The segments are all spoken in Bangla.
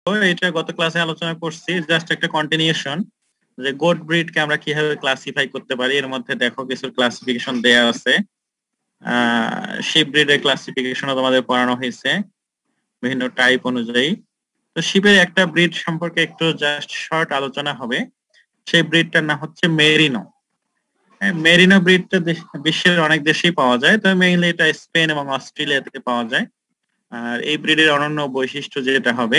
এটা গত ক্লাসে আলোচনা করছি, জাস্ট একটা কন্টিনিউশন যে গোট ব্রিড কে আমরা কিভাবে ক্লাসিফাই করতে পারি। এর মধ্যে দেখো কিছু ক্লাসিফিকেশন দেয়া আছে। শিপ ব্রিডের ক্লাসিফিকেশনও তোমাদের পড়ানো হয়েছে বিভিন্ন টাইপ অনুযায়ী। তো শিপের একটা ব্রিড সম্পর্কে একটু জাস্ট শর্ট আলোচনা হবে। সেই ব্রিডটার নাম হচ্ছে মেরিনো। মেরিনো ব্রিডটা বিশ্বের অনেক দেশেই পাওয়া যায়, তবে মেইনলি এটা স্পেন এবং অস্ট্রেলিয়াতে পাওয়া যায়। আর এই ব্রিডের অনন্য বৈশিষ্ট্য যেটা হবে,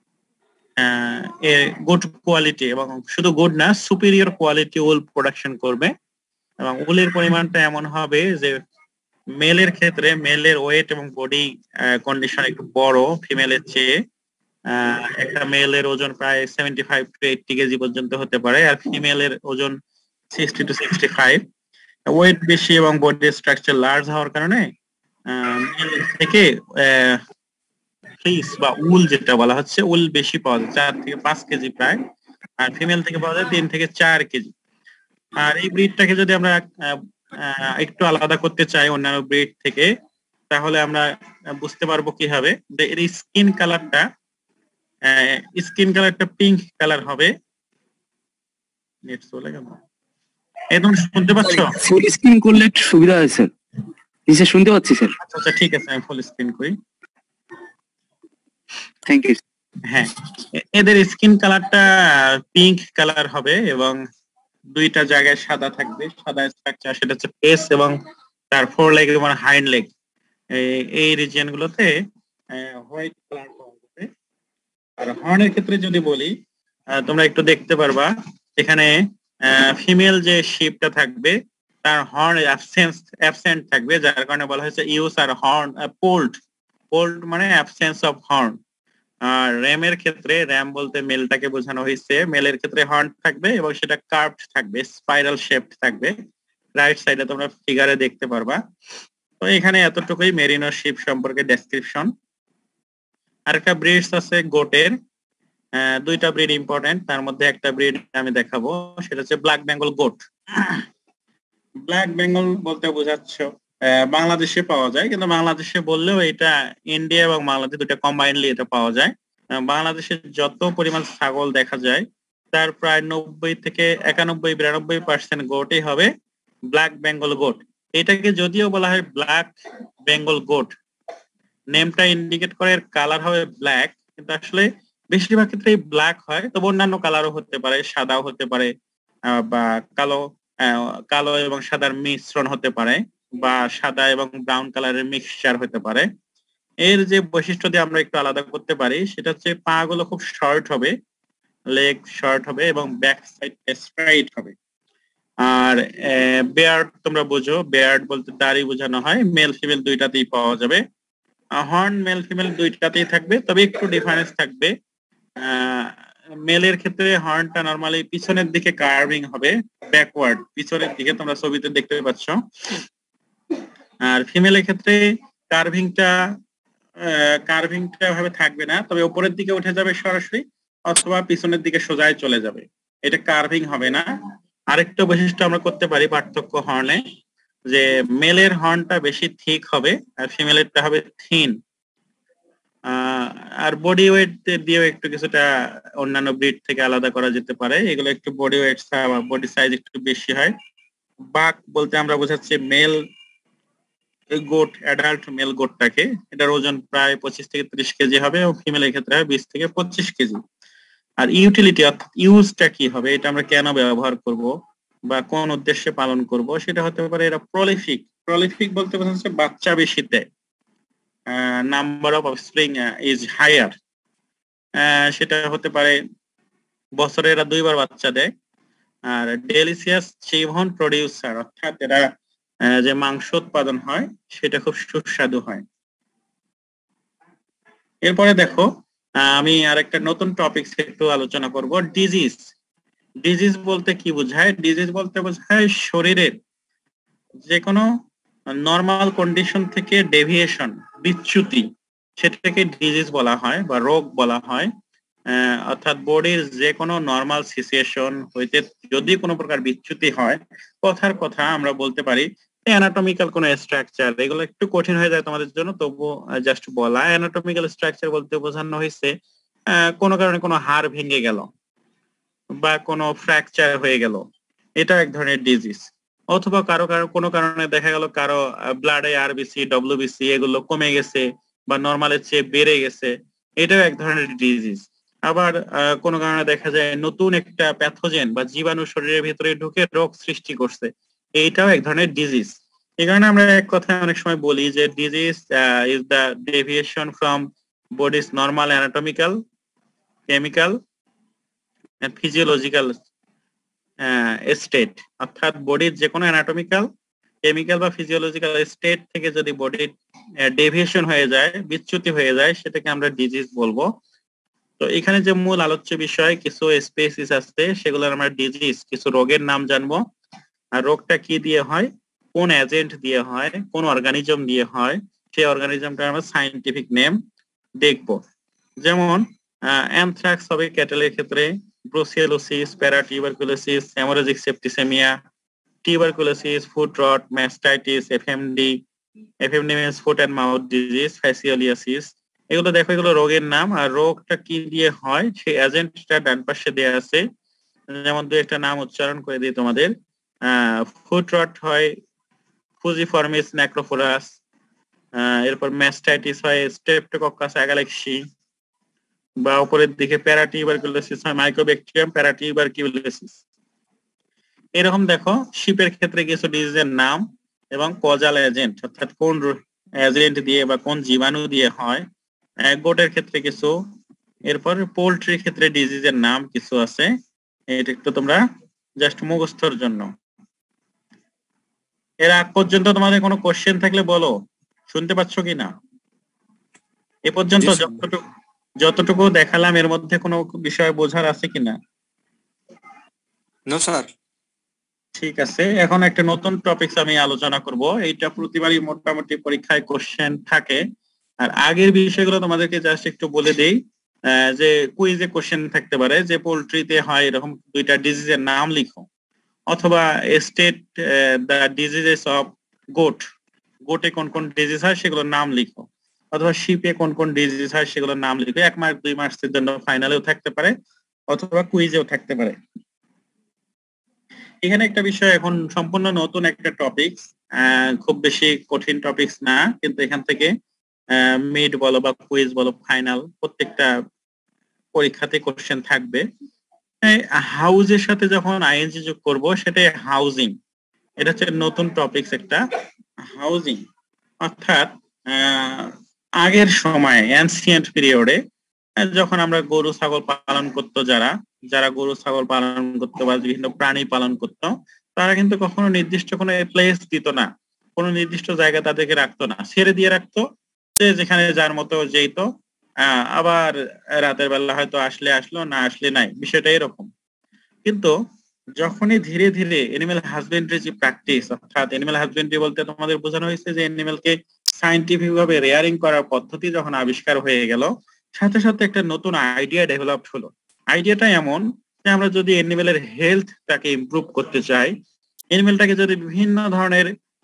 গুড কোয়ালিটি এবং শুধু গুড না, সুপিরিয়র কোয়ালিটি উল প্রোডাকশন করবে। এবং উলের পরিমাণটা এমন হবে যে মেলের ক্ষেত্রে মেলের ওয়েট এবং বডি কন্ডিশন একটু বড় ফিমেলের চেয়ে। একটা মেলের ওজন প্রায় 75 to 80 কেজি পর্যন্ত হতে পারে, আর ফিমেলের ওজন 60 to 65। ওয়েট বেশি এবং বডি স্ট্রাকচার লার্জ হওয়ার কারণে মেল থেকে ফ্লিস বা উল যেটা বলা হচ্ছে, উল বেশি পাওয়া যায়, 4 থেকে 5 কেজি প্রায়। আর ফিমেল থেকে পাওয়া যায় 3 থেকে 4 কেজি। আর এই ব্রিডটাকে যদি আমরা একটু আলাদা করতে চাই অন্যান্য ব্রিড থেকে, তাহলে আমরা বুঝতে পারবো কিভাবে। এর স্কিন কালারটা পিঙ্ক কালার হবে। নেট চলে গেল, একদম শুনতে পাচ্ছ? ফুল স্ক্রিন করলে একটু সুবিধা হয় স্যার। জি স্যার, শুনতে পাচ্ছি স্যার। আচ্ছা ঠিক আছে, আমি ফুল স্ক্রিন করি। Thank you. হ্যাঁ, এদের স্কিন কালারটা পিঙ্ক কালার হবে এবং দুইটা জায়গায় সাদা থাকবে, সাদা স্ট্রাকচার। সেটা হচ্ছে ফেস এবং তার ফোর লেগ এবং হাইন্ড লেগ, এই রিজিয়ন গুলোতে হোয়াইট কালার পাওয়া যাবে। আর হর্নের ক্ষেত্রে যদি বলি, তোমরা একটু দেখতে পারবা এখানে ফিমেল যে শিপটা থাকবে তার হর্ন অ্যাবসেন্ট থাকবে, যার কারণে বলা হয়েছে ewes are horn polled. Polled মানে অ্যাবসেন্স অফ হর্ন। আর র্যামের ক্ষেত্রে, র্যাম বলতে মেলটাকে বোঝানো হয়েছে, মেলের ক্ষেত্রে হর্ন থাকবে এবং সেটা কার্ভড থাকবে, স্পাইরাল শেপড থাকবে। রাইট সাইডে তোমরা ফিগারে দেখতে পারবা। তো এখানে এতটুকুই মেরিনো শিপ সম্পর্কে ডেসক্রিপশন। আরেকটা ব্রিডস আছে গোটের, দুইটা ব্রিড ইম্পর্টেন্ট, তার মধ্যে একটা ব্রিড আমি দেখাবো, সেটা হচ্ছে black Bengal goat. Black Bengal বলতে বোঝাচ্ছ বাংলাদেশে পাওয়া যায়, কিন্তু বাংলাদেশে বললেও এটা ইন্ডিয়া এবং বাংলাদেশ দুটো কম্বাইনলি এটা পাওয়া যায়। বাংলাদেশে যত পরিমাণ ছাগল দেখা যায় তার প্রায় 90 থেকে 91, 92% গোটই হবে ব্ল্যাক বেঙ্গল গোট। এটাকে যদিও বলা হয় ব্ল্যাক বেঙ্গল গোট, নেমটা ইন্ডিকেট করে কালার হবে ব্ল্যাক, কিন্তু আসলে বেশিরভাগ ক্ষেত্রেই ব্ল্যাক হয়। তবে অন্যান্য কালারও হতে পারে, সাদাও হতে পারে, বা কালো কালো এবং সাদার মিশ্রণ হতে পারে, বা সাদা এবং ব্রাউন কালারের মিক্সচার হতে পারে। এর যে বৈশিষ্ট্য দিয়ে আমরা একটু আলাদা করতে পারি সেটা হচ্ছে পা গুলো খুব শর্ট হবে, লেগ শর্ট হবে এবং ব্যাক সাইড স্ট্রাইট হবে। আর বেয়ার্ড তোমরা বোঝো, বেয়ার্ড বলতে দাড়ি বোঝানো হয়। মেল ফিমেল দুইটাতেই পাওয়া যাবে। হর্ন মেল ফিমেল দুইটাতেই থাকবে, তবে একটু ডিফারেন্স থাকবে। মেলের ক্ষেত্রে হর্নটা নরমালি পিছনের দিকে কার্ভিং হবে, ব্যাকওয়ার্ড পিছনের দিকে, তোমরা ছবিতে দেখতে পাচ্ছ। আর ফিমেলের ক্ষেত্রে কার্ভিংটা ভাবে থাকবে না, তবে উপরের দিকে উঠে যাবে সরাসরি, অথবা পিছনের দিকে সোজাই চলে যাবে, এটা কার্ভিং হবে না। আরেকটা বৈশিষ্ট্য আমরা করতে পারি পার্থক্য হর্নে, যে মেলের হর্নটা বেশি থিক হবে আর ফিমেলেরটা হবে থিন। আর বডি ওয়েট দিয়েও একটু কিছুটা অন্যান্য ব্রিড থেকে আলাদা করা যেতে পারে। এগুলো একটু বডি ওয়েট বডি সাইজ একটু বেশি হয়। বাক বলতে আমরা বোঝাচ্ছি মেল গোট, অ্যাডাল্ট মেল গোটটাকে, এটার ওজন প্রায় 25 থেকে 30 কেজি হবে এবং ফিমেলের ক্ষেত্রে 20 থেকে 25 কেজি। আর ইউটিলিটি অর্থাৎ ইউজটা কি হবে, এটা আমরা কেন ব্যবহার করব বা কোন উদ্দেশ্যে পালন করব, সেটা হতে পারে এরা প্রলিফিক। প্রলিফিক বলতে বোঝাচ্ছে বাচ্চা বেশি দেয়, number of offspring is higher. সেটা হতে পারে বছরে এরা 2বার বাচ্চা দেয়। আর ডেলিসিয়াস চিভন প্রডিউসার, অর্থাৎ এরা যে মাংস উৎপাদন হয় সেটা খুব সুস্বাদু হয়। এরপরে দেখো, আমি আরেকটা নতুন টপিক একটু আলোচনা করব, ডিজিজ। ডিজিজ বলতে কি বোঝায়? ডিজিজ বলতে বোঝায় শরীরের যে কোনো নর্মাল কন্ডিশন থেকে ডেভিয়েশন, বিচ্যুতি, সেটাকে ডিজিজ বলা হয় বা রোগ বলা হয়। অর্থাৎ বডির যে কোনো নর্মাল সিচুয়েশন হইতে যদি কোনো প্রকার বিচ্যুতি হয়, কথার কথা আমরা বলতে পারি অ্যানাটমিক্যাল কোনো স্ট্রাকচার। এগুলো একটু কঠিন হয়ে যায় তোমাদের জন্য, তবু জাস্ট বলা। অ্যানাটমিক্যাল স্ট্রাকচার বলতে বোঝানো হয়েছে কোনো কারণে কোনো হাড় ভেঙে গেল বা কোনো ফ্র্যাকচার হয়ে গেল, এটা এক ধরনের ডিজিজ। অথবা কারো কারো কোনো কারণে দেখা গেল কারো ব্লাডে আরবিসি ডব্লিউবিসি এগুলো কমে গেছে বা নর্মালের চেয়ে বেড়ে গেছে, এটাও এক ধরনের ডিজিজ। আবার কোনো কারণে দেখা যায় নতুন একটা প্যাথোজেন বা জীবাণু শরীরের ভিতরে ঢুকে রোগ সৃষ্টি করছে, এইটাও এক ধরনের ডিজিজ। এই কারণে আমরা এক কথায় অনেক সময় বলি যে disease is the deviation from body's normal anatomical, chemical and physiological state. অর্থাৎ বডির যে কোনো অ্যানাটমিক্যাল, কেমিক্যাল বা ফিজিওলজিক্যাল স্টেট থেকে যদি বডির ডেভিয়েশন হয়ে যায়, বিচ্যুতি হয়ে যায়, সেটাকে আমরা ডিজিজ বলবো। তো এখানে যে মূল আলোচ্য বিষয় কিছু স্পেসিস আছে, সেগুলো আমরা ডিজিজ, কিছু রোগের নাম জানবো। আর রোগটা কি দিয়ে হয়, কোন এজেন্ট দিয়ে হয়, কোন অর্গানিজম দিয়ে হয়, সেই অর্গানিজমটা আমরা সাইন্টিফিক নেম দেখবো। যেমন অ্যানথ্রাক্স হবে ক্যাটেলের ক্ষেত্রে, brucellosis, paratuberculosis, haemorrhagic septicaemia, tuberculosis, foot rot, mastitis, FMD, FMD means foot and mouth disease, fascioliasis. এগুলো দেখো, এগুলো রোগের নাম। আর রোগটা কি দিয়ে হয় সেই এজেন্টটা ডান পাশে দেয়া আছে। যেমন দু একটা নাম উচ্চারণ করে দিই তোমাদের। ফুট রট হয় ফুজিফর্মিস ন্যাক্রোফোরাস, এরপর ম্যাস্টাইটিস হয় স্ট্রেপ্টোকক্কাস অ্যাগালেক্সি, বা উপরের দিকে প্যারাটিউবারকুলোসিস হয় মাইক্রোব্যাকটেরিয়াম প্যারাটিউবারকিউলোসিস। এরকম দেখো শিপের ক্ষেত্রে কিছু ডিজিজের নাম এবং কজাল এজেন্ট, অর্থাৎ কোন এজেন্ট দিয়ে বা কোন জীবাণু দিয়ে হয়। গোটের ক্ষেত্রে কিছু, এরপর পোল্ট্রির ক্ষেত্রে ডিজিজের নাম কিছু আছে। এটা একটু তোমরা জাস্ট মুখস্থর জন্য। এর আগ পর্যন্ত তোমাদের কোনো কোশ্চেন থাকলে বলো, শুনতে পাচ্ছ কিনা? এ পর্যন্ত যতটুকু দেখালাম এর মধ্যে কোনো বিষয় বোঝার আছে কিনা? No sir. ঠিক আছে, এখন একটা নতুন টপিকস আমি আলোচনা করব। এইটা প্রতিবারই মোটামুটি পরীক্ষায় কোশ্চেন থাকে। আর আগের বিষয়গুলো তোমাদেরকে জাস্ট একটু বলে দেই, যে কুইজে কোশ্চেন থাকতে পারে যে পোল্ট্রিতে হয় এরকম দুইটা ডিজিজের নাম লিখো, অথবা state the diseases of goat, গোটে কোন কোন ডিজিজ হয় সেগুলোর নাম লিখো, অথবা শিপে কোন কোন ডিজিজ হয় সেগুলোর নাম লিখো। 1 মার্ক 2 মার্কসের জন্য ফাইনালেও থাকতে পারে অথবা কুইজেও থাকতে পারে। এখানে একটা বিষয়, এখন সম্পূর্ণ নতুন একটা টপিকস, খুব বেশি কঠিন টপিকস না, কিন্তু এখান থেকে মিড বলো বা কুইজ বলো, ফাইনাল প্রত্যেকটা পরীক্ষাতে কোশ্চেন থাকবে। হাউজের সাথে যখন আইএনজি যোগ করব, সেটাই হাউজিং। এটা হচ্ছে নতুন টপিকস একটা, হাউজিং। অর্থাৎ আগের সময় অ্যানসিয়েন্ট পিরিয়ডে যখন আমরা গরু ছাগল পালন করতো, যারা গরু ছাগল পালন করতো বা বিভিন্ন প্রাণী পালন করতো, তারা কিন্তু কখনো নির্দিষ্ট কোনো প্লেস দিত না, কোনো নির্দিষ্ট জায়গা তাদেরকে রাখতো না, ছেড়ে দিয়ে রাখতো, সে যেখানে যার মতো যেত। আবার রাতের বেলা হয়তো আসলে আসলো, না আসলে নাই, বিষয়টা এরকম। কিন্তু যখনই ধীরে ধীরে এনিম্যাল হাজবেন্ডারি যে প্র্যাকটিস, অর্থাৎ এনিম্যাল হাজবেন্ডারি বলতে তোমাদের বোঝানো হয়েছে যে এনিম্যালকে সায়েন্টিফিক ভাবে রেয়ারিং করার পদ্ধতি যখন আবিষ্কার হয়ে গেল, সাথে সাথে একটা নতুন আইডিয়া ডেভেলপ হলো। আইডিয়াটা এমন যে আমরা যদি এনিম্যালের হেলথটাকে ইমপ্রুভ করতে চাই, এনিম্যালটাকে যদি বিভিন্ন ধরনের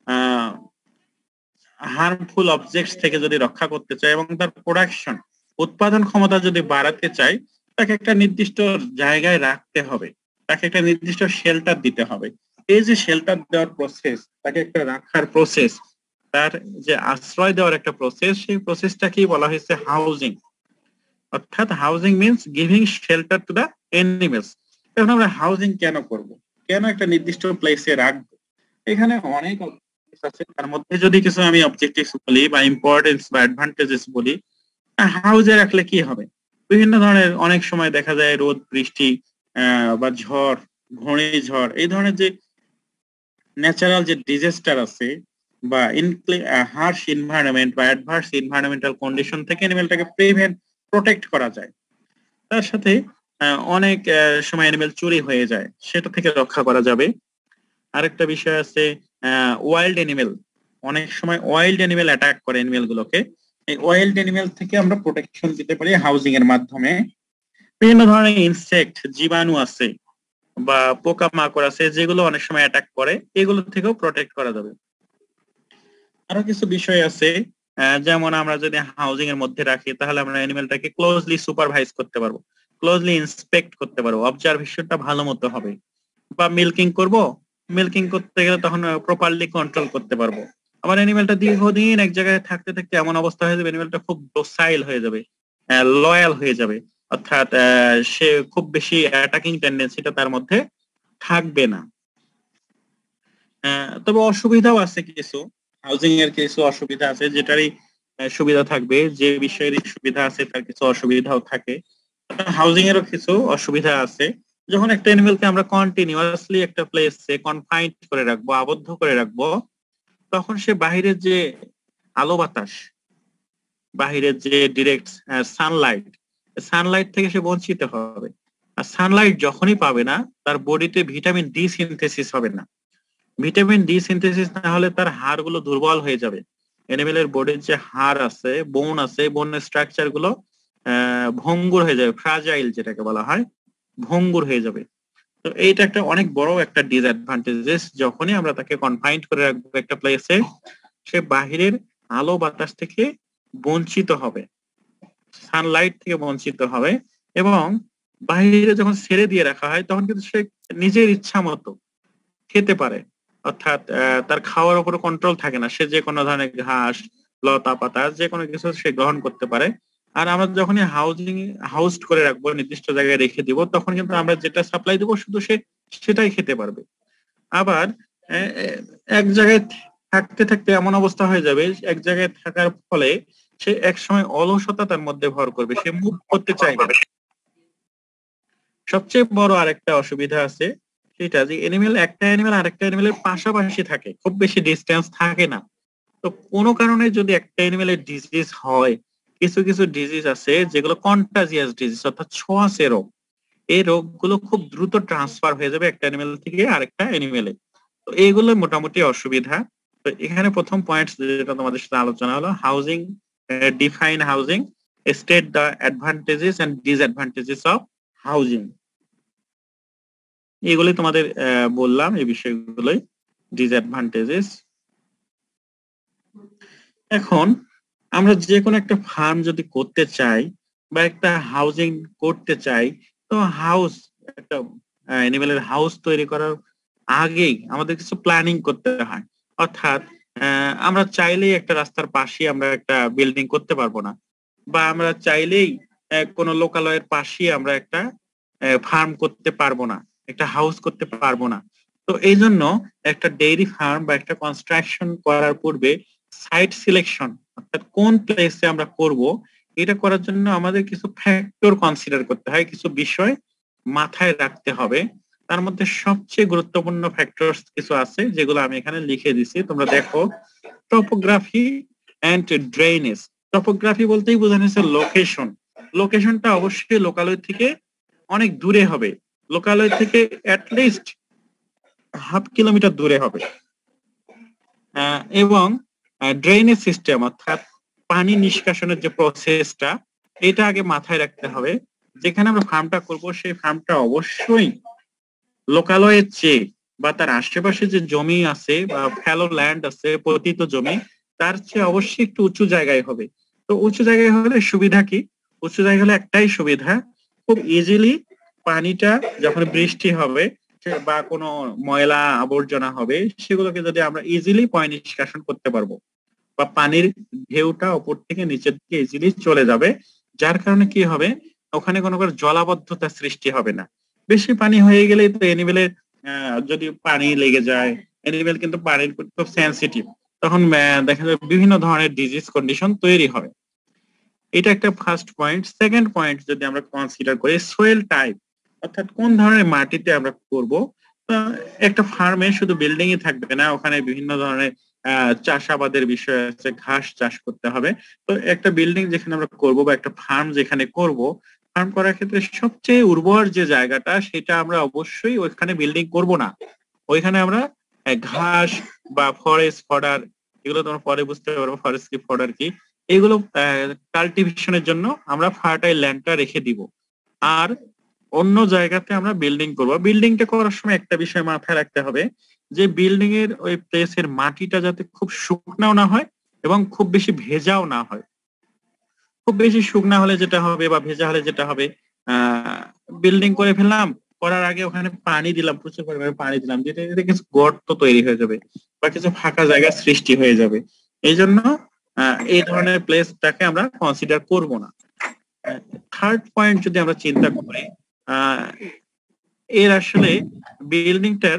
হার্মফুল অবজেক্টস থেকে যদি রক্ষা করতে চাই এবং তার প্রোডাকশন উৎপাদন ক্ষমতা যদি বাড়াতে চাই, তাকে একটা নির্দিষ্ট জায়গায় রাখতে হবে, তাকে একটা নির্দিষ্ট শেল্টার দিতে হবে। এই যে শেল্টার দেওয়ার প্রসেস, তাকে একটা রাখার প্রসেস, তার যে আশ্রয় দেওয়ার একটা প্রসেস, সেই প্রসেসটাকেই বলা হয়েছে হাউজিং। অর্থাৎ housing means giving shelter to the animals. এখন আমরা হাউজিং কেন করব, কেন একটা নির্দিষ্ট প্লেসে রাখবো? এখানে অনেক আছে, তার মধ্যে যদি কিছু আমি অবজেক্টিভস বলি বা ইম্পর্টেন্স বা অ্যাডভান্টেজেস বলি। হাউজে রাখলে কি হবে, বিভিন্ন ধরনের অনেক সময় দেখা যায় রোদ বৃষ্টি বা ঝড়, ঘূর্ণিঝড়, এই ধরনের যে ন্যাচারাল যে ডিজাস্টার আছে বা হার্শ এনভায়রনমেন্ট বা অ্যাডভার্স এনভায়রনমেন্টাল কন্ডিশন থেকে অ্যানিমেলটাকে প্রোটেক্ট করা যায়। তার সাথে অনেক সময় অ্যানিমেল চুরি হয়ে যায়, সেটা থেকে রক্ষা করা যাবে। আরেকটা বিষয় আছে ওয়াইল্ড অ্যানিমেল, অনেক সময় ওয়াইল্ড অ্যানিমেল অ্যাটাক করে অ্যানিমেল গুলোকে। এই ওয়াইল্ড অ্যানিমেল থেকে আমরা প্রোটেকশন দিতে পারি হাউজিং এর মাধ্যমে। বিভিন্ন ধরনের ইনসেক্ট, জীবাণু আছে বা পোকামাকড় আছে যেগুলো অনেক সময় অ্যাটাক করে, এগুলো থেকেও প্রোটেক্ট করা যাবে। আরো কিছু বিষয় আছে, যেমন আমরা যদি হাউজিং এর মধ্যে রাখি তাহলে আমরা অ্যানিমেলটাকে ক্লোজলি সুপারভাইজ করতে পারবো, ক্লোজলি ইন্সপেক্ট করতে পারবো, অবজারভেশনটা ভালো মতো হবে। বা মিল্কিং করব, মিল্কিং করতে গেলে তখন প্রপারলি কন্ট্রোল করতে পারবো। আবার অ্যানিমেলটা দীর্ঘদিন এক জায়গায় থাকতে থাকতে এমন অবস্থা হয়ে যাবে, অ্যানিমেলটা খুব ডোসাইল হয়ে যাবে, লয়াল হয়ে যাবে, অর্থাৎ সে খুব বেশি অ্যাটাকিং টেন্ডেন্সিটা তার মধ্যে থাকবে না। তবে অসুবিধাও আছে কিছু, হাউজিং এর কিছু অসুবিধা আছে, যেটারই সুবিধা থাকবে, যে বিষয়েরই সুবিধা আছে তার কিছু অসুবিধাও থাকে। হাউজিং এরও কিছু অসুবিধা আছে। যখন একটা অ্যানিমেলকে আমরা কন্টিনিউয়াসলি একটা প্লেসে কনফাইন্ড করে রাখবো, আবদ্ধ করে রাখবো, তখন সে বাহিরের যে আলো বাতাস, বাহিরের যে ডিরেক্ট সানলাইট থেকে সে বঞ্চিত হবে। আর সানলাইট যখনই পাবে না, তার বডিতে ভিটামিন ডি সিনথেসিস হবে না। ভিটামিন ডি সিনথেসিস না হলে তার হাড়গুলো দুর্বল হয়ে যাবে। অ্যানিমেলের বডির যে হাড় আছে, বোন আছে, বোনের স্ট্রাকচার গুলো ভঙ্গুর হয়ে যাবে, ফ্রাজাইল যেটাকে বলা হয়, ভঙ্গুর হয়ে যাবে। তো এইটা একটা অনেক বড় একটা ডিসঅ্যাডভান্টেজেস। যখনই আমরা তাকে কনফাইন্ড করে রাখবো একটা প্লেসে, সে বাহিরের আলো বাতাস থেকে বঞ্চিত হবে, সানলাইট থেকে বঞ্চিত হবে, এবং বাহিরে যখন ছেড়ে দিয়ে রাখা হয় তখন কিন্তু সে নিজের ইচ্ছা মতো খেতে পারে, অর্থাৎ তার খাওয়ার উপর কন্ট্রোল থাকে না, সে যে কোনো ধরনের ঘাস, লতা পাতা যে কোনো কিছু সে গ্রহণ করতে পারে। আর আমরা যখনই হাউসড করে রাখবো, নির্দিষ্ট জায়গায় রেখে দিব, তখন কিন্তু আমরা যেটা সাপ্লাই দেবো শুধু সে সেটাই খেতে পারবে। আবার এক জায়গায় থাকতে থাকতে এমন অবস্থা হয়ে যাবে, এক জায়গায় থাকার ফলে সে এক সময় অলসতা তার মধ্যে ভর করবে, সে মুভ করতে চাইবে। সবচেয়ে বড় আরেকটা অসুবিধা আছে, সেটা যে একটা অ্যানিমেল আরেকটা অ্যানিমেলের পাশাপাশি থাকে, খুব বেশি ডিস্টেন্স থাকে না। তো কোনো কারণে যদি একটা অ্যানিমেলের ডিজিজ হয়, কিছু কিছু ডিজিজ আছে যেগুলো কন্টাজিয়াস ডিজিজ, অর্থাৎ ছোঁয়াচে রোগ, এই রোগগুলো খুব দ্রুত ট্রান্সফার হয়ে যাবে একটা অ্যানিমেল থেকে আরেকটা অ্যানিমেলে। তো এইগুলো মোটামুটি অসুবিধা। তো এখানে প্রথম পয়েন্ট যেটা তোমাদের সাথে আলোচনা হলো, housing, define housing, state the advantages and disadvantages of housing. এগুলোই তোমাদের বললাম, এই বিষয়গুলোই ডিসঅ্যাডভান্টেজেস। এখন আমরা যে কোনো একটা ফার্ম যদি করতে চাই বা একটা হাউজিং করতে চাই, তো একটা অ্যানিমেলের হাউস তৈরি করার আগেই আমাদের কিছু প্ল্যানিং করতে হয়। অর্থাৎ আমরা চাইলেই একটা রাস্তার পাশে আমরা একটা বিল্ডিং করতে পারবো না, বা আমরা চাইলেই কোনো লোকালয়ের পাশে আমরা একটা ফার্ম করতে পারবো না, একটা হাউস করতে পারবো না। তো এই জন্য একটা ডেইরি ফার্ম বা একটা কনস্ট্রাকশন করার পূর্বে সাইট সিলেকশন, অর্থাৎ কোন প্লেসে আমরা করব, এটা করার জন্য আমাদের কিছু ফ্যাক্টর কনসিডার করতে হয়, কিছু বিষয় মাথায় রাখতে হবে। তার মধ্যে সবচেয়ে গুরুত্বপূর্ণ ফ্যাক্টরস কিছু আছে, যেগুলো আমি এখানে লিখে দিছি, তোমরা দেখো। Topography and drainage. টপোগ্রাফি বলতেই বোঝানো হচ্ছে লোকেশন। লোকেশনটা অবশ্যই লোকালয় থেকে অনেক দূরে হবে, লোকালয় থেকে অ্যাটলিস্ট 1/2 কিলোমিটার দূরে হবে। এবং ড্রেনেজ সিস্টেম, অর্থাৎ পানি নিষ্কাশনের যে প্রসেসটা, এটা আগে মাথায় রাখতে হবে। যেখানে আমরা ফার্মটা করব সেই ফার্মটা অবশ্যই লোকালয়ের চেয়ে বা তার আশেপাশে যে জমি আছে বা ফ্যালো ল্যান্ড আছে, পতিত জমি, তার চেয়ে অবশ্যই একটু উঁচু জায়গায় হবে। তো উঁচু জায়গায় হলে সুবিধা কি? উঁচু জায়গায় হলে একটাই সুবিধা, খুব ইজিলি পানিটা যখন বৃষ্টি হবে বা কোনো ময়লা আবর্জনা হবে, সেগুলোকে যদি আমরা ইজিলি পয় নিষ্কাশন করতে পারবো, বা পানির ঢেউটা উপর থেকে নিচের দিকে ইজিলি চলে যাবে, যার কারণে কি হবে, ওখানে কোনো জলাবদ্ধতা সৃষ্টি হবে না। বেশি পানি হয়ে গেলে তো এনিমেলের যদি পানি লেগে যায়, এনিমেল কিন্তু পানির প্রতি খুব সেনসিটিভ, তখন দেখা যাবে বিভিন্ন ধরনের ডিজিজ কন্ডিশন তৈরি হবে। এটা একটা ফার্স্ট পয়েন্ট। সেকেন্ড পয়েন্ট যদি আমরা কনসিডার করি, সোয়েল টাইপ, অর্থাৎ কোন ধরনের মাটিতে আমরা করব। একটা ফার্মে শুধু বিল্ডিং ই থাকবে না, ওখানে বিভিন্ন ধরনের চাষাবাদের বিষয় আছে, ঘাস চাষ করতে হবে। তো একটা বিল্ডিং যেখানে আমরা করব বা একটা ফার্ম যেখানে করব, ফার্ম করার ক্ষেত্রে সবচেয়ে উর্বর যে জায়গাটা, সেটা আমরা অবশ্যই ওইখানে বিল্ডিং করব না, ওইখানে আমরা ঘাস বা ফরেস্ট ফডার, এগুলো তোমরা পরে বুঝতে পারবো, ফরেস্ট্রি ফডার কি, এগুলো কাল্টিভেশনের জন্য আমরা ফার্টাইল ল্যান্ডটা রেখে দিব। আর অন্য জায়গাতে আমরা বিল্ডিং করব। বিল্ডিংটা করার সময় একটা বিষয় মাথায় রাখতে হবে, যে বিল্ডিং এর ওই প্লেসের মাটিটা যাতে খুব শুকনাও না হয় এবং খুব বেশি ভেজাও না হয়। খুব বেশি শুকনা হলে যেটা হবে বা ভেজা হলে যেটা হবে, বিল্ডিং করে ফেললাম, করার আগে ওখানে পানি দিলাম, প্রচুর পরিমাণে পানি দিলাম, যেটা এতে কিছু গর্ত তৈরি হয়ে যাবে বা কিছু ফাঁকা জায়গা সৃষ্টি হয়ে যাবে। এই জন্য এই ধরনের প্লেসটাকে আমরা কনসিডার করব না। থার্ড পয়েন্ট যদি আমরা চিন্তা করি, আহ, এর আসলে বিল্ডিংটার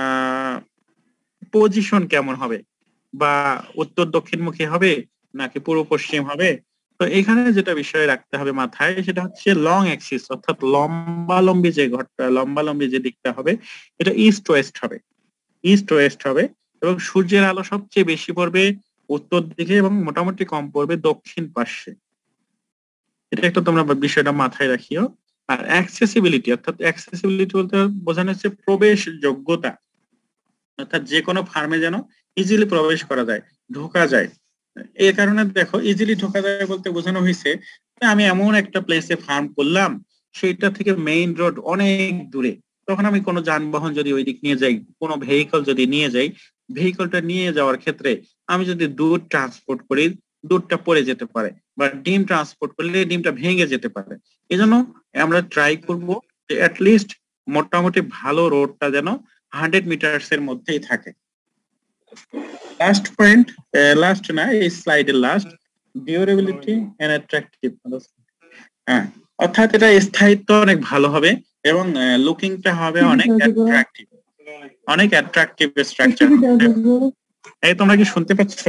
পজিশন কেমন হবে, বা উত্তর দক্ষিণমুখী হবে নাকি পূর্ব পশ্চিম হবে। তো এখানে যেটা বিষয় রাখতে হবে মাথায়, সেটা হচ্ছে লং অ্যাক্সিস, অর্থাৎ লম্বালম্বি যে ঘরটা, লম্বালম্বি যে দিকটা হবে, এটা ইস্ট ওয়েস্ট হবে। ইস্ট ওয়েস্ট হবে এবং সূর্যের আলো সবচেয়ে বেশি পড়বে উত্তর দিকে এবং মোটামুটি কম পড়বে দক্ষিণ পাশে। এটা একটা তোমরা বিষয়টা মাথায় রাখিও। আর অ্যাক্সেসিবিলিটি, অর্থাৎ অ্যাক্সেসিবিলিটি বলতে বোঝানো হচ্ছে প্রবেশ যোগ্যতা, অর্থাৎ যে কোনো ফার্মে যেন ইজিলি প্রবেশ করা যায়, ঢোকা যায়। এই কারণে দেখো, ইজিলি ঢোকা যায় বলতে বোঝানো হয়েছে আমি এমন একটা প্লেসে ফার্ম করলাম, সেইটা থেকে মেইন রোড অনেক দূরে, তখন আমি কোনো যানবাহন যদি ওই দিক নিয়ে যাই, কোনো ভেহিকল যদি নিয়ে যাই, ভেহিকলটা নিয়ে যাওয়ার ক্ষেত্রে আমি যদি দুধ ট্রান্সপোর্ট করি, দুধটা পড়ে যেতে পারে, বা ডিম ট্রান্সপোর্ট করলে ডিমটা ভেঙে যেতে পারে। এই জন্য আমরা ট্রাই করবো যে অ্যাটলিস্ট মোটামুটি ভালো রোডটা যেন 100 মিটার্স এর মধ্যেই থাকে। লাস্ট পয়েন্ট, লাস্ট না, এই স্লাইডের লাস্ট, ডিউরেবিলিটি এন্ড অ্যাট্রাকটিভ। হ্যাঁ, অর্থাৎ এটা স্থায়িত্ব অনেক ভালো হবে এবং লুকিংটা হবে অনেক অ্যাট্রাকটিভ, অনেক অ্যাট্রাকটিভ স্ট্রাকচার। এই তোমরা কি শুনতে পাচ্ছ?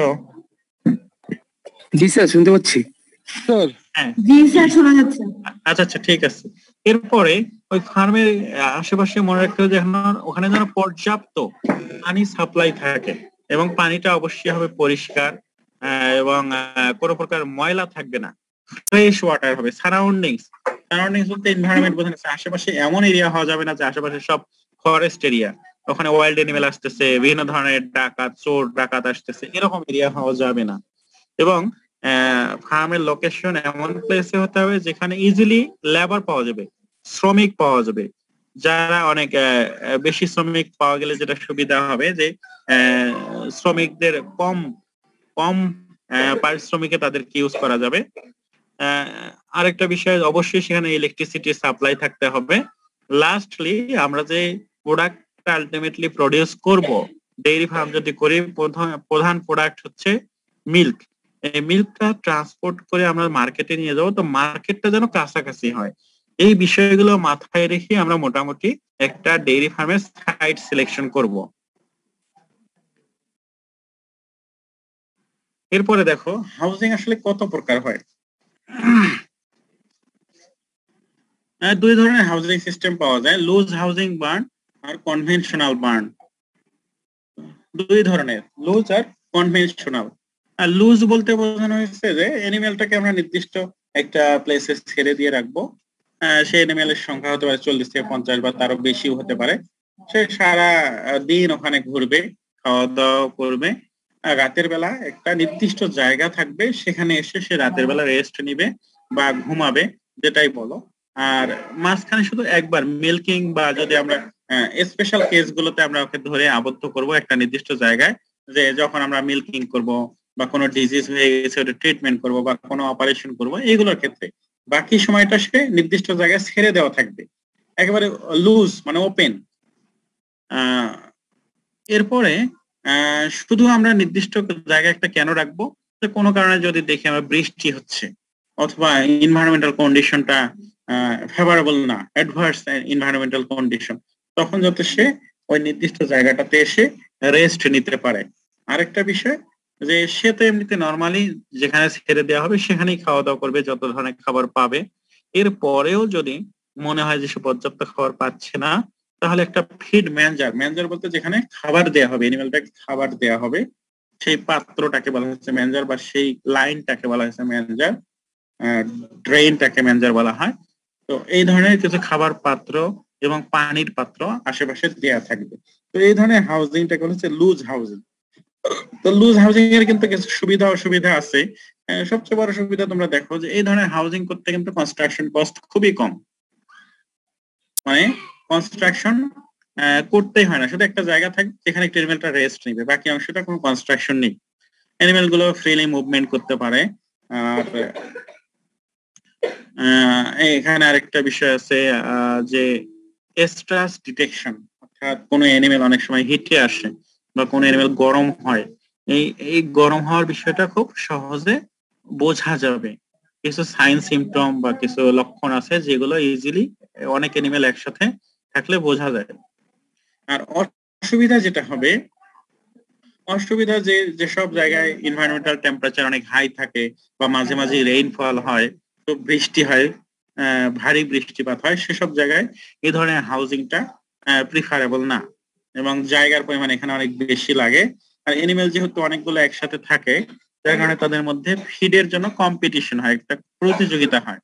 জি স্যার, শুনতে পাচ্ছি। হ্যাঁ, জি স্যার, শোনা যাচ্ছে। আচ্ছা আচ্ছা, ঠিক আছে। এরপরে ওই ফার্মের আশেপাশে মনে রাখতে হবে যে ওখানে যেন পর্যাপ্ত পানি সাপ্লাই থাকে এবং পানিটা অবশ্যই হবে পরিষ্কার, এবং কোনো প্রকার ময়লা থাকবে না, ফ্রেশ ওয়াটার হবে। সারাউন্ডিংস, সারাউন্ডিংস বলতে এনভায়রনমেন্ট বোঝানো যাচ্ছে আশেপাশে এমন এরিয়া হওয়া যাবে না যে আশেপাশে সব ফরেস্ট এরিয়া, ওখানে ওয়াইল্ড এনিমেল আসতেছে, বিভিন্ন ধরনের ডাকাত, চোর ডাকাত আসতেছে, এরকম এরিয়া হওয়া যাবে না। এবং ফার্মের লোকেশন এমন প্লেসে হতে হবে যেখানে ইজিলি লেবার পাওয়া যাবে, শ্রমিক পাওয়া যাবে। যারা অনেক বেশি শ্রমিক পাওয়া গেলে যেটা সুবিধা হবে যে শ্রমিকদের কম কম পারিশ্রমিকে তাদেরকে ইউজ করা যাবে। আরেকটা বিষয়, অবশ্যই সেখানে ইলেকট্রিসিটি সাপ্লাই থাকতে হবে। লাস্টলি আমরা যে প্রোডাক্টটা আলটিমেটলি প্রডিউস করব, ডেইরি ফার্ম যদি করি, প্রধান প্রোডাক্ট হচ্ছে মিল্ক। এই মিল্কটা ট্রান্সপোর্ট করে আমরা মার্কেটে নিয়ে যাবো, তো মার্কেটটা যেন কাছাকাছি হয়। এই বিষয়গুলো মাথায় রেখে আমরা মোটামুটি একটা ডেইরি ফার্মের সাইট সিলেকশন করব। এরপরে দেখো, হাউজিং আসলে কত প্রকার হয়। দুই ধরনের হাউজিং সিস্টেম পাওয়া যায়, লুজ হাউজিং বার্ন আর কনভেনশনাল বার্ন। দুই ধরনের, লুজ আর কনভেনশনাল। আর লুজ বলতে বোঝানো হয়েছে যে অ্যানিমেলটাকে আমরা নির্দিষ্ট একটা প্লেসে ছেড়ে দিয়ে রাখবো। সেই অ্যানিমেলের সংখ্যা হতে পারে 40 থেকে 50 বা তারও বেশিও হতে পারে। সে সারা দিন ওখানে ঘুরবে, খাওয়া দাওয়া করবে, রাতের বেলা একটা নির্দিষ্ট জায়গা থাকবে, সেখানে এসে সে রাতের বেলা রেস্ট নিবে বা ঘুমাবে, যেটাই বলো। আর মাঝখানে শুধু একবার মিল্কিং, বা যদি আমরা স্পেশাল কেস গুলোতে আমরা ওকে ধরে আবদ্ধ করব একটা নির্দিষ্ট জায়গায়, যে যখন আমরা মিল্কিং করব বা কোনো ডিজিজ হয়ে গেছে ওটা ট্রিটমেন্ট করব বা কোনো অপারেশন করব, এইগুলোর ক্ষেত্রে বাকি সময়টা সে নির্দিষ্ট জায়গায় ছেড়ে দেওয়া থাকবে, একেবারে লুজ মানে ওপেন। এরপরে শুধু আমরা নির্দিষ্ট জায়গায় একটা কেন রাখবো, যে কোনো কারণে যদি দেখি আমরা বৃষ্টি হচ্ছে অথবা এনভায়রনমেন্টাল কন্ডিশনটা ফেভারেবল না, অ্যাডভার্স এনভায়রনমেন্টাল কন্ডিশন, তখন যাতে সে ওই নির্দিষ্ট জায়গাটাতে এসে রেস্ট নিতে পারে। আরেকটা বিষয়, যে সে তো এমনিতে নর্মালি যেখানে ছেড়ে দেওয়া হবে সেখানেই খাওয়া দাওয়া করবে, যত ধরনের খাবার পাবে। এর পরেও যদি মনে হয় যে সে পর্যাপ্ত খাবার পাচ্ছে না, তাহলে একটা ফিড ম্যানেজার, ম্যানেজার বলতে যেখানে খাবার দেয়া হবে, এনিমেলটাকে খাবার দেয়া হবে, সেই পাত্রটাকে বলা হচ্ছে ম্যানেজার, বা সেই লাইনটাকে বলা হচ্ছে ম্যানেজার, ড্রেইনটাকে ম্যানেজার বলা হয়। তো এই ধরনের কিছু খাবার পাত্র এবং পানির পাত্র আশেপাশে দেয়া থাকবে। তো এই ধরনের হাউজিংটাকে হচ্ছে লুজ হাউজিং। তো লুজ হাউজিং এর কিন্তু কিছু সুবিধা অসুবিধা আছে। সবচেয়ে বড় সুবিধা তোমরা দেখো যে এই ধরনের হাউজিং করতে কিন্তু কনস্ট্রাকশন কস্ট খুবই কম, মানে কনস্ট্রাকশন করতেই হয় না, শুধু একটা জায়গা থাকবে যেখানে টেরিমেলটা রেস্ট নিবে, বাকি অংশটা কোনো কনস্ট্রাকশন নেই। অ্যানিমেল গুলো ফ্রিলি মুভমেন্ট করতে পারে। আর এখানে আরেকটা বিষয় আছে যে স্ট্রেস ডিটেকশন, অর্থাৎ কোনো অ্যানিমেল অনেক সময় হিটে আসে বা কোনো অ্যানিমেল গরম হয়, এই গরম হওয়ার বিষয়টা খুব সহজে বোঝা যাবে। কিছু সাইন সিমটম বা কিছু লক্ষণ আছে যেগুলো ইজিলি অনেক অ্যানিমেল একসাথে থাকলে বোঝা যায়। আর অসুবিধা যেটা হবে, অসুবিধা যেসব জায়গায় এনভায়রনমেন্টাল টেম্পারেচার অনেক হাই থাকে বা মাঝে মাঝে রেইনফল হয়, তো বৃষ্টি হয়, ভারী বৃষ্টিপাত হয়, সেসব জায়গায় এই ধরনের হাউজিংটা প্রিফারেবল না, এবং জায়গার পরিমাণ এখানে অনেক বেশি লাগে। আর এনিমেল যেহেতু অনেকগুলো একসাথে থাকে, যার কারণে তাদের মধ্যে ফিডের জন্য কম্পিটিশন হয়, একটা প্রতিযোগিতা হয়।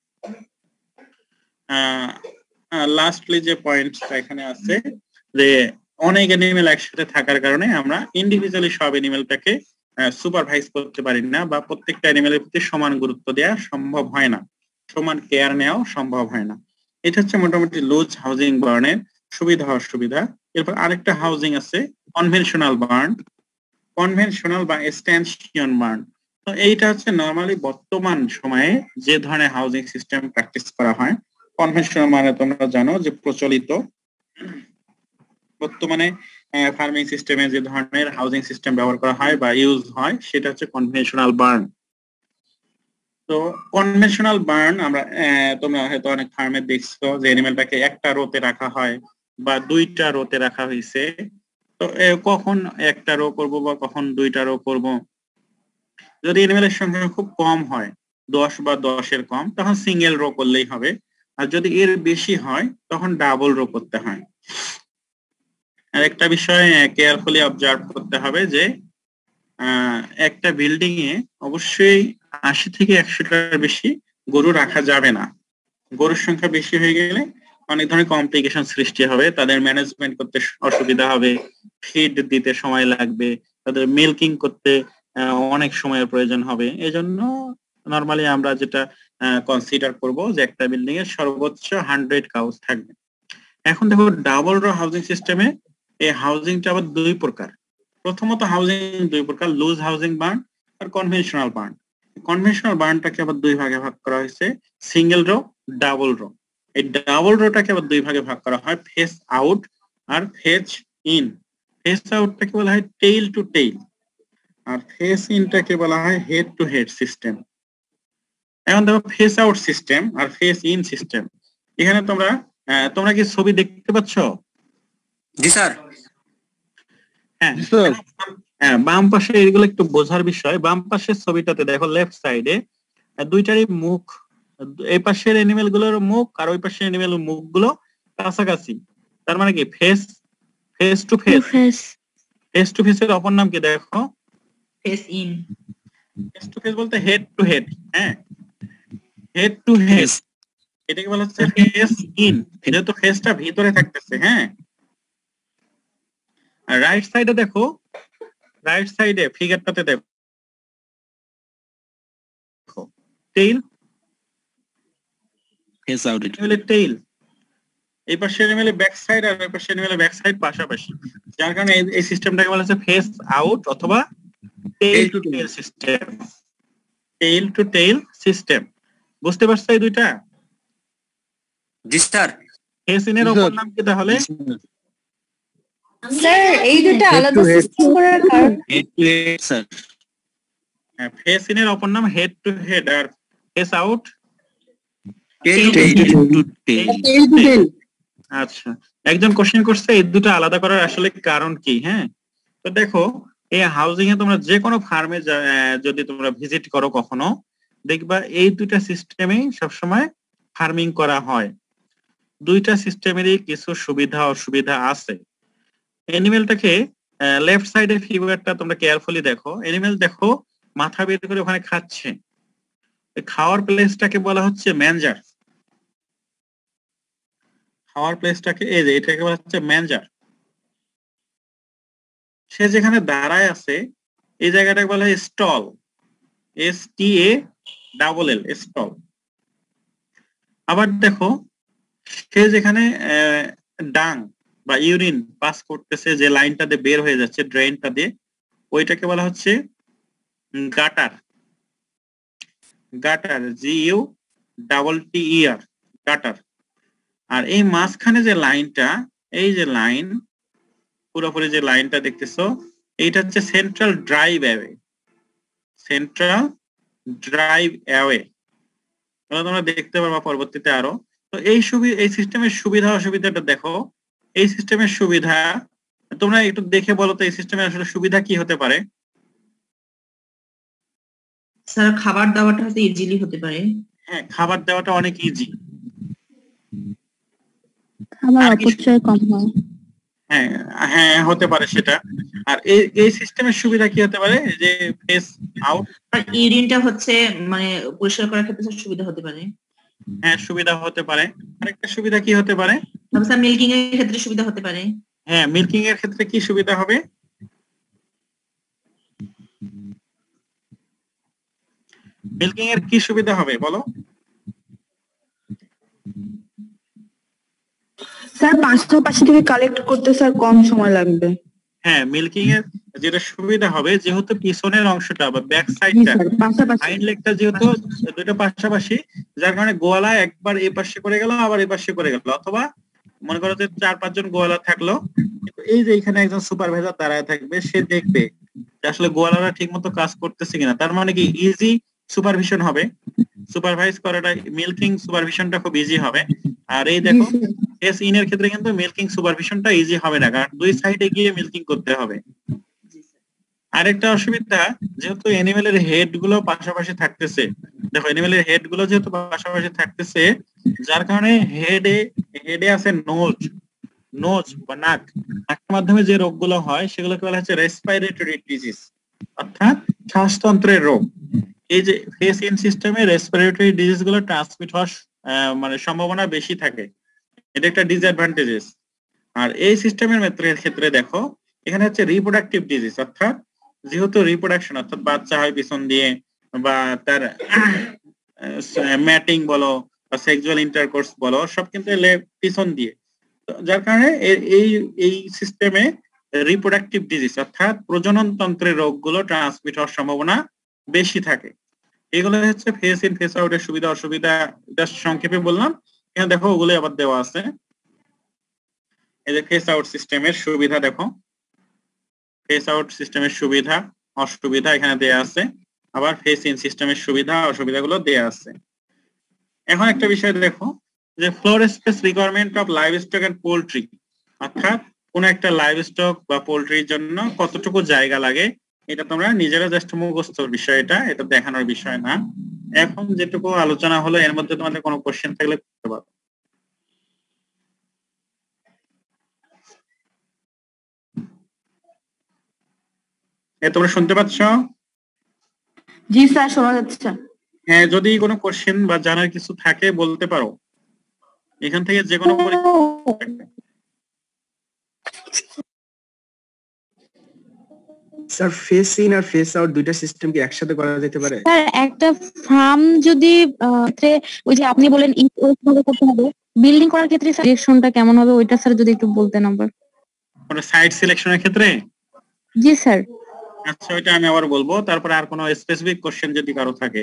লাস্টলি যে পয়েন্টটা এখানে আছে যে অনেক অ্যানিমেল একসাথে থাকার কারণে আমরা ইন্ডিভিজুয়ালি সব অ্যানিমেলটাকে সুপারভাইজ করতে পারি না, বা প্রত্যেকটা অ্যানিমেলের প্রতি সমান গুরুত্ব দেওয়া সম্ভব হয় না, সমান কেয়ার নেওয়াও সম্ভব হয় না। এটা হচ্ছে মোটামুটি লুজ হাউজিং বার্নের সুবিধা অসুবিধা। এরপর আরেকটা হাউজিং আছে কনভেনশনাল বার্ন, কনভেনশনাল বা স্ট্যানশিয়ন বার্ন। তো এইটা হচ্ছে নরমালি বর্তমান সময়ে যে ধরনের হাউজিং সিস্টেম প্র্যাকটিস করা হয়। কনভেনশনাল মানে তোমরা জানো যে প্রচলিত বর্তমানে ফার্মিং সিস্টেমে যে ধরনের হাউজিং সিস্টেম ব্যবহার করা হয় বা ইউজ হয়, সেটা হচ্ছে কনভেনশনাল বার্ন। তো কনভেনশনাল বার্ন আমরা তোমরা হয়তো অনেক ফার্মে দেখছো যে অ্যানিমেলটাকে একটা রোতে রাখা হয় বা দুইটা রোতে রাখা হয়েছে। তো কখন একটা রো করবো বা কখন দুইটা রো করবো, যদি অ্যানিমেলের সংখ্যা খুব কম হয়, 10 বা 10-এর কম, তখন সিঙ্গেল রো করলেই হবে। আর যদি এর বেশি হয় তখন ডাবল রো করতে হয়। আর একটা বিষয় কেয়ারফুলি অবজার্ভ করতে হবে যে একটা বিল্ডিং এ অবশ্যই 80 থেকে 100টার বেশি গরু রাখা যাবে না। গরুর সংখ্যা বেশি হয়ে গেলে অনেক ধরনের কমপ্লিকেশন সৃষ্টি হবে, তাদের ম্যানেজমেন্ট করতে অসুবিধা হবে, ফিড দিতে সময় লাগবে, তাদের মিল্কিং করতে অনেক সময়ের প্রয়োজন হবে। এজন্য নরমালি আমরা যেটা কনসিডার করব যে একটা বিল্ডিং এর সর্বোচ্চ 100 কাউস থাকবে। এখন দেখো ডাবল রো হাউজিং সিস্টেমে এই হাউজিংটা আবার দুই প্রকার। প্রথমত হাউজিং দুই প্রকার, লুজ হাউজিং বার্ন আর কনভেনশনাল বার্ন। কনভেনশনাল বার্নটাকে আবার দুই ভাগে ভাগ করা হয়েছে, সিঙ্গেল রো, ডাবল রো। এই ডাবল রোটাকে আবার দুই ভাগে ভাগ করা হয়, ফেস আউট আর ফেজ ইন। ফেস আউটটাকে বলা হয় টেইল টু টেইল, আর ফেস ইনটাকে বলা হয় হেড টু হেড সিস্টেম। এখন দেখো ফেস আউট সিস্টেম আর ফেস ইন সিস্টেম, এখানে তোমরা কি ছবি দেখতে পাচ্ছ? জি স্যার। হ্যাঁ হ্যাঁ, বাম পাশে এগুলো একটু বোঝার বিষয়। বাম পাশের ছবিটাতে দেখো লেফট সাইডে দুইটারই মুখ, এই পাশের অ্যানিমেল গুলোর মুখ আর ওই পাশের অ্যানিমেল মুখ গুলো কাছাকাছি। তার মানে কি face face to face. Face to face এর অপর নাম কি দেখো? Face in. Face to face বলতে হেড টু হেড। হ্যাঁ, হেড টু হেড, এটাকে বলা হচ্ছে ফেস ইন, যেহেতু ফেসটা ভিতরে থাকতেছে। হ্যাঁ, আর রাইট সাইডে দেখো, রাইট সাইডে ফিগারটাতে দেখো টেইল, ফেস আউট এনিমেলের টেইল, এই পাশে এনিমেলের ব্যাক সাইড আর এই পাশে এনিমেলের ব্যাক সাইড পাশাপাশি, যার কারণে এই সিস্টেমটাকে বলা হচ্ছে ফেস আউট অথবা tail to tail system. Tail to tail system, বুঝতে পারছো এই দুইটা? জি স্যার। ফেস ইনের অপর নাম কি তাহলে? স্যার এই দুটো আলাদা সিস্টেম করার কারণ? Head to head sir. হ্যাঁ, ফেস ইনের অপর নাম হেড টু হেড, আর face out tail to tail. আচ্ছা, একজন কোশ্চেন করছে এই দুটো আলাদা করার আসলে কারণ কি। হ্যাঁ, তো দেখো এই হাউজিং এ তোমরা যে কোনো ফার্মে যদি তোমরা ভিজিট করো কখনো, দেখবা এই দুইটা সিস্টেমেই সবসময় ফার্মিং করা হয়। দুইটা সিস্টেমেরই কিছু সুবিধা অসুবিধা আছে। অ্যানিমেলটাকে লেফট সাইডের ফিগারটা তোমরা কেয়ারফুলি দেখো, অ্যানিমেল দেখো মাথা বের করে ওখানে খাচ্ছে। খাওয়ার প্লেসটাকে বলা হচ্ছে ম্যানজার। খাওয়ার প্লেসটাকে এই যে এটাকে বলা হচ্ছে ম্যানজার। সে যেখানে দাঁড়ায় আছে এই জায়গাটাকে বলা হয় স্টল, STALL, স্টল। আবার দেখো সে যেখানে ডাং বা ইউরিন পাস করতেছে, যে লাইনটা দিয়ে বের হয়ে যাচ্ছে ড্রেনটা দিয়ে, ওইটাকে বলা হচ্ছে গাটার, গাটার GUTTER, গাটার। আর এই মাঝখানে যে লাইনটা, এই যে লাইন, পুরোপুরি যে লাইনটা দেখতেছো, এইটা হচ্ছে central driveway, central driveway. তোমরা দেখতে পারবা পরবর্তীতে আরো। তো এই সিস্টেমের সুবিধা অসুবিধাটা দেখো। এই সিস্টেমের সুবিধা তোমরা একটু দেখে বলো তো, এই সিস্টেমের আসলে সুবিধা কি হতে পারে? স্যার খাবার দাবারটা হয়তো ইজিলি হতে পারে। হ্যাঁ, খাবার দেওয়াটা অনেক ইজি, খাবার আর কি? অপচয় কম হয়। হ্যাঁ হ্যাঁ, হতে পারে সেটা। আর এই সিস্টেমের সুবিধা কি হতে পারে, যে ফেস আউট। আর ইউরিনটা হচ্ছে মানে পরিষ্কার করার ক্ষেত্রে স্যার সুবিধা হতে পারে। হ্যাঁ, সুবিধা হতে পারে। আরেকটা সুবিধা কি হতে পারে? তবে স্যার মিল্কিং এর ক্ষেত্রে সুবিধা হতে পারে। হ্যাঁ, মিল্কিং এর ক্ষেত্রে কি সুবিধা হবে? মিল্কিং এর কি সুবিধা হবে বলো? স্যার পাশাপাশি থেকে কালেক্ট করতে স্যার কম সময় লাগবে। হ্যাঁ, মিল্কিং এর যেটা সুবিধা হবে, যেহেতু পিছনের অংশটা বা ব্যাক জি সাইডটা, স্যার, পাশাপাশি। হাইন্ড লেগটা যেহেতু দুটো পাশাপাশি, যার কারণে গোয়ালা একবার এই পাশে করে গেল, আবার এই পাশে করে গেল, অথবা মনে করো যে 4-5 জন গোয়ালা থাকলো, কিন্তু এই যে এখানে একজন সুপারভাইজার দাঁড়ায় থাকবে, সে দেখবে যে আসলে গোয়ালারা ঠিক মতো কাজ করতেছে কিনা। তার মানে কি ইজি সুপারভিশন হবে, সুপারভাইজ করাটা, মিল্কিং সুপারভিশনটা খুব ইজি হবে। আর এই দেখো, এস ইন এর ক্ষেত্রে কিন্তু মিল্কিং সুপারভিশনটা ইজি হবে না, কারণ দুই সাইডে গিয়ে মিল্কিং করতে হবে। আরেকটা অসুবিধা, যেহেতু অ্যানিমেলের হেড গুলো পাশাপাশি থাকতেছে, দেখো অ্যানিমেলের হেড গুলো যেহেতু পাশাপাশি থাকতেছে, যার কারণে হেডে আছে নোজ বা নাক, নাকের মাধ্যমে যে রোগগুলো হয় সেগুলোকে বলা হচ্ছে রেসপিরেটরি ডিজিজ, অর্থাৎ শ্বাসতন্ত্রের রোগ। এই যে ফেস ইন সিস্টেমে রেসপিরেটরি ডিজিজ গুলো ট্রান্সমিট হওয়ার মানে সম্ভাবনা বেশি থাকে, এটা একটা ডিসঅ্যাডভান্টেজেস। আর এই সিস্টেমের ক্ষেত্রে দেখো, এখানে হচ্ছে রিপ্রোডাক্টিভ ডিজিজ, অর্থাৎ যেহেতু রিপ্রোডাকশন, অর্থাৎ বাচ্চা হয় পিছন দিয়ে, বা তার ম্যাটিং বলো বা সেক্সুয়াল ইন্টারকোর্স বলো, সব কিন্তু পিছন দিয়ে। যার কারণে এই সিস্টেমে রিপ্রোডাক্টিভ ডিজিজ, অর্থাৎ প্রজনন তন্ত্রের রোগগুলো ট্রান্সমিট হওয়ার সম্ভাবনা বেশি থাকে। এগুলো হচ্ছে ফেস ইন ফেস আউটের সুবিধা অসুবিধা, জাস্ট সংক্ষেপে বললাম। এখানে দেখো ওগুলো আবার দেওয়া আছে। এই যে ফেস আউট সিস্টেমের সুবিধা দেখো, ফেস আউট সিস্টেমের সুবিধা অসুবিধা এখানে দেয়া আছে, আবার ফেস ইন সিস্টেমের সুবিধা অসুবিধাগুলো দেয়া আছে। এখন একটা বিষয় দেখো, যে floor space requirement of livestock and poultry, অর্থাৎ কোন একটা লাইভ স্টক বা পোল্ট্রির জন্য কতটুকু জায়গা লাগে, এটা তোমরা নিজেরা জাস্ট মুখস্থর বিষয়, এটা দেখানোর বিষয় না। এখন যেটুকু আলোচনা হলো, এর মধ্যে তোমাদের কোনো কোশ্চেন থাকলে করতে পারো। তোমরা শুনতে পাচ্ছ? জি স্যার, শোনা যাচ্ছে। হ্যাঁ, যদি কোনো কোশ্চেন বা জানার কিছু থাকে বলতে পারো, এখান থেকে যে কোনো স্যার ফেস ইন আর ফেস আউট দুইটা সিস্টেম কি একসাথে করা যেতে পারে? স্যার একটা ফার্ম যদি ওই যে আপনি বলেন ভাবে করতে হবে, বিল্ডিং করার ক্ষেত্রে স্যার ডিরেকশনটা কেমন হবে ওইটা স্যার যদি একটু বলতেন আবার। কোনো সাইট সিলেকশনের ক্ষেত্রে? জি স্যার। আচ্ছা, ওইটা আমি আবার বলবো। তারপরে আর কোনো স্পেসিফিক কোশ্চেন যদি কারো থাকে।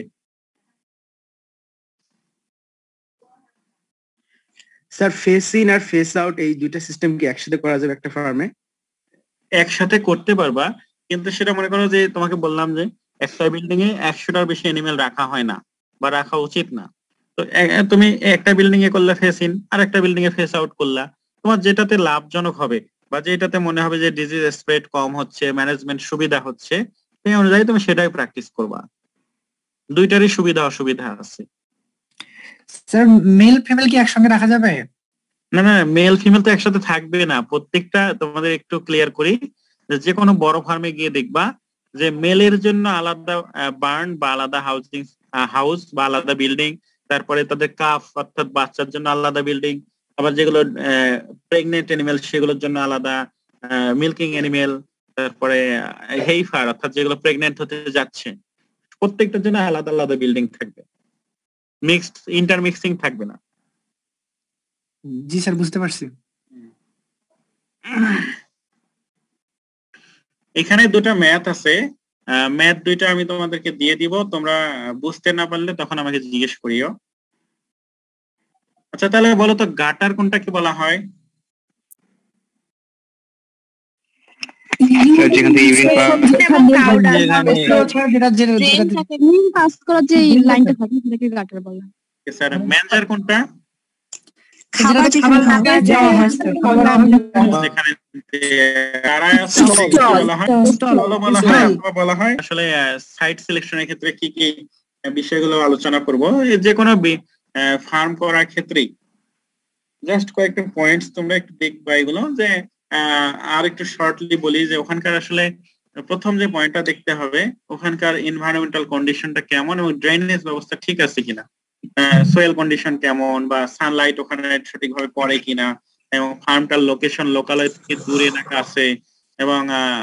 স্যার ফেস ইন আর ফেস আউট এই দুইটা সিস্টেম কি একসাথে করা যাবে একটা ফার্মে? একসাথে করতে পারবা, কিন্তু সেটা মনে করো যে তোমাকে বললাম যে একটা বিল্ডিং এ 100টার বেশি অ্যানিমেল রাখা হয় না বা রাখা উচিত না। তো তুমি একটা বিল্ডিং এ করলে ফেস ইন, আর একটা বিল্ডিং এ ফেস আউট করলা, তোমার যেটাতে লাভজনক হবে বা যেটাতে মনে হবে যে ডিজিজ স্প্রেড কম হচ্ছে, ম্যানেজমেন্ট সুবিধা হচ্ছে, সেই অনুযায়ী তুমি সেটাই প্র্যাকটিস করবা। দুইটারই সুবিধা অসুবিধা আছে। স্যার মেল ফিমেল কি একসঙ্গে রাখা যাবে? না না, মেল ফিমেল তো একসাথে থাকবে না। প্রত্যেকটা তোমাদের একটু ক্লিয়ার করি, যে কোনো বড় ফার্মে গিয়ে দেখবা যে মেলের জন্য আলাদা বার্ন বা আলাদা হাউস বা আলাদা বিল্ডিং, তারপরে তাদের কাফ অর্থাৎ বাচ্চার জন্য আলাদা বিল্ডিং, আবার যেগুলো প্রেগনেন্ট অ্যানিমেল সেগুলোর জন্য আলাদা, মিল্কিং অ্যানিমেল, তারপরে হেইফার অর্থাৎ যেগুলো প্রেগনেন্ট হতে যাচ্ছে, প্রত্যেকটার জন্য আলাদা আলাদা বিল্ডিং থাকবে, মিক্সড ইন্টারমিক্সিং থাকবে না। জি স্যার, বুঝতে পারছি। এখানে দুটো ম্যাথ আছে, ম্যাথ দুইটা আমি তোমাদেরকে দিয়ে দিব, তোমরা বুঝতে না পারলে তখন আমাকে জিজ্ঞেস করিও। আচ্ছা তাহলে বলো তো গাটার কোনটাকে বলা হয়? যেখান থেকে ইউরিন যেটা পাস করার যে লাইনটা থাকে সেটাকে গাটার বলা হয়। স্যার ম্যানজার কোনটা? বলা হয়। আসলে সাইট সিলেকশনের ক্ষেত্রে কি কি বিষয়গুলো আলোচনা করব, যে কোনো ফার্ম করার ক্ষেত্রেই জাস্ট কয়েকটা পয়েন্টস তোমরা একটু দেখবা এগুলো, যে আর একটু শর্টলি বলি যে ওখানকার আসলে প্রথম যে পয়েন্টটা দেখতে হবে ওখানকার এনভায়রনমেন্টাল কন্ডিশনটা কেমন এবং ড্রেনেজ ব্যবস্থা ঠিক আছে কিনা, সোয়েল কন্ডিশন কেমন, বা সানলাইট ওখানে সঠিকভাবে পড়ে কিনা, এবং ফার্মটার লোকেশন লোকালয় থেকে দূরে না কাছে, এবং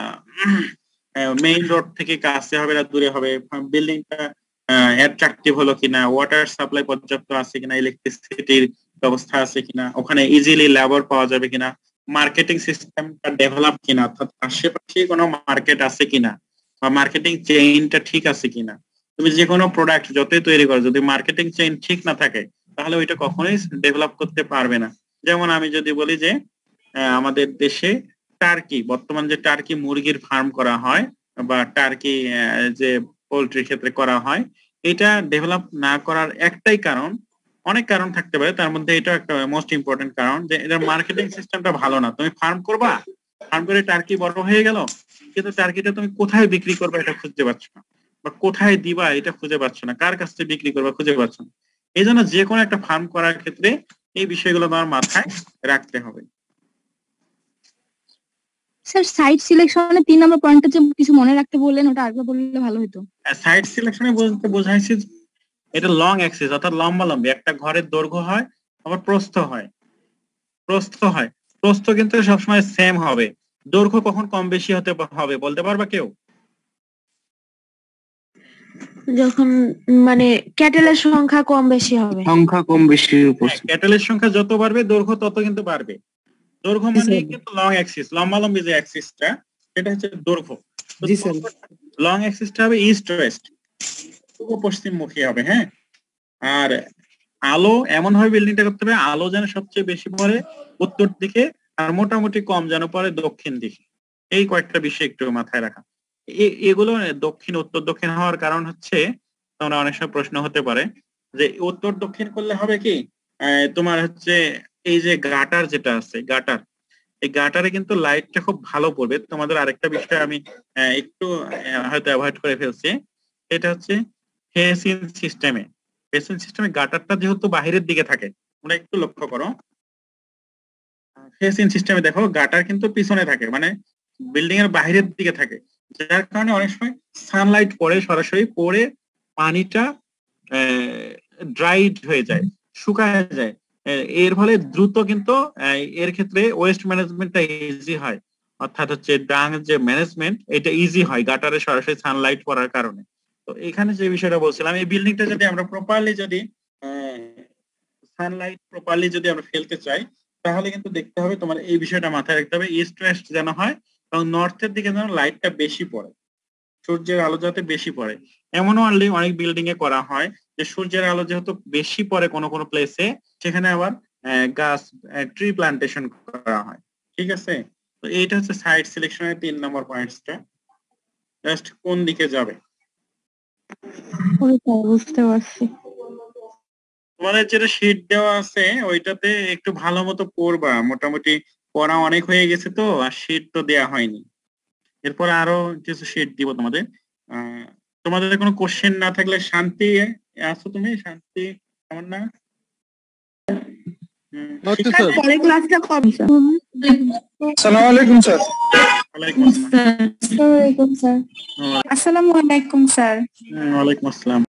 মেইন রোড থেকে কাছে হবে না দূরে হবে, বিল্ডিংটা অ্যাট্রাকটিভ হলো কিনা, ওয়াটার সাপ্লাই পর্যাপ্ত আছে কিনা, ইলেকট্রিসিটির ব্যবস্থা আছে কিনা, ওখানে ইজিলি লেবার পাওয়া যাবে কিনা, মার্কেটিং সিস্টেমটা ডেভেলপ কিনা, অর্থাৎ আশেপাশে কোনো মার্কেট আছে কিনা, বা মার্কেটিং চেইনটা ঠিক আছে কিনা। তুমি যে কোনো প্রোডাক্ট যতই তৈরি করো যদি মার্কেটিং চেইন ঠিক না থাকে তাহলে ওইটা কখনোই ডেভেলপ করতে পারবে না। যেমন আমি যদি বলি যে আমাদের দেশে টার্কি, বর্তমান যে টার্কি মুরগির ফার্ম করা হয় বা টার্কি যে পোল্ট্রির ক্ষেত্রে করা হয়, এটা ডেভেলপ না করার একটাই কারণ, অনেক কারণ থাকতে পারে, তার মধ্যে এটা একটা মোস্ট ইম্পর্টেন্ট কারণ, যে এটার মার্কেটিং সিস্টেমটা ভালো না। তুমি ফার্ম করবা, ফার্ম করে টার্কি বড় হয়ে গেল, কিন্তু টার্কিটা তুমি কোথায় বিক্রি করবে এটা খুঁজতে পারছো না, বা কোথায় দিবা এটা খুঁজে পাচ্ছ না, কার কাছ থেকে বিক্রি করবা খুঁজে পাচ্ছ না। এই জন্য যে কোনো একটা ফার্ম করার ক্ষেত্রে এই বিষয়গুলো তোমার মাথায় রাখতে হবে। স্যার সাইট সিলেকশনে 3 নম্বর পয়েন্টটা যে কিছু মনে রাখতে বললেন ওটা আরেকবার বললে ভালো হতো। সাইট সিলেকশনে বলতে বোঝাইছি এটা লং অ্যাক্সিস, অর্থাৎ লম্বালম্বি একটা ঘরের দৈর্ঘ্য হয় আবার প্রস্থ হয়, প্রস্থ কিন্তু সবসময় সেম হবে, দৈর্ঘ্য কখন কম বেশি হতে হবে বলতে পারবা কেউ? যখন মানে ক্যাটেলের সংখ্যা কম বেশি হবে, ক্যাটেলের সংখ্যা যত বাড়বে দৈর্ঘ্য তত কিন্তু বাড়বে। দৈর্ঘ্য মানে কিন্তু লং অ্যাক্সিস, লম্বালম্বি যে অ্যাক্সিসটা সেটা হচ্ছে দৈর্ঘ্য। লং অ্যাক্সিসটা হবে ইস্ট ওয়েস্ট, পূর্ব পশ্চিম মুখী হবে। হ্যাঁ, আর আলো এমন ভাবে বিল্ডিংটা করতে হবে আলো যেন সবচেয়ে বেশি পড়ে উত্তর দিকে আর মোটামুটি কম যেন পড়ে দক্ষিণ দিকে। এই কয়েকটা বিষয় একটু মাথায় রাখা। এগুলো দক্ষিণ উত্তর দক্ষিণ হওয়ার কারণ হচ্ছে, তোমরা অনেক সময় প্রশ্ন হতে পারে যে উত্তর দক্ষিণ করলে হবে কি, তোমার হচ্ছে এই যে গাটার যেটা আছে, গাটার, এই গাটারে কিন্তু লাইটটা খুব ভালো পড়বে। তোমাদের আরেকটা বিষয় আমি একটু হয়তো অ্যাভয়েড করে ফেলছি, এটা হচ্ছে ফেসিং সিস্টেমে। ফেসিং সিস্টেমে গাটারটা যেহেতু বাহিরের দিকে থাকে, তোমরা একটু লক্ষ্য করো, ফেসিং সিস্টেমে দেখো গাটার কিন্তু পিছনে থাকে, মানে বিল্ডিং এর বাহিরের দিকে থাকে, যার কারণে অনেক সময় সানলাইট পড়ে, সরাসরি পড়ে পানিটা ড্রাইড হয়ে যায়, শুকায় যায়। এর ফলে দ্রুত কিন্তু এর ক্ষেত্রে ওয়েস্ট ম্যানেজমেন্টটা ইজি হয়, অর্থাৎ হচ্ছে ডাং যে ম্যানেজমেন্ট এটা ইজি হয় গাটারে সরাসরি সানলাইট পড়ার কারণে। তো এখানে যে বিষয়টা বলছিলাম, এই বিল্ডিংটা যদি আমরা প্রপারলি যদি সানলাইট প্রপারলি যদি আমরা ফেলতে চাই তাহলে কিন্তু দেখতে হবে তোমার এই বিষয়টা মাথায় রাখতে হবে, ইস্ট ওয়েস্ট যেন হয় এবং নর্থের দিকে যেন লাইটটা বেশি পড়ে, সূর্যের আলো যাতে বেশি পড়ে। এমনও অনেক বিল্ডিং এ করা হয় যে সূর্যের আলো যেহেতু বেশি পড়ে কোনো কোনো প্লেসে, সেখানে আবার গাছ ট্রি প্লান্টেশন করা হয়। ঠিক আছে, তো এইটা হচ্ছে সাইট সিলেকশনের 3 নম্বর পয়েন্টসটা, জাস্ট কোন দিকে যাবে। বুঝতে পারছি। তোমাদের যেটা শীট দেওয়া আছে ওইটাতে একটু ভালো মতো পড়বা, মোটামুটি পড়া অনেক হয়ে গেছে তো, আর শীট তো দেয়া হয়নি, এরপর আরো কিছু শীট দিব তোমাদের। তোমাদের কোনো কোশ্চেন না থাকলে শান্তি আছো তুমি? শান্তি কেমন না? পরে ক্লাসটা কবে স্যার? আসসালামু আলাইকুম স্যার। ওয়ালাইকুম আসসালাম। আসসালামু আলাইকুম স্যার। ওয়ালাইকুম আসসালাম।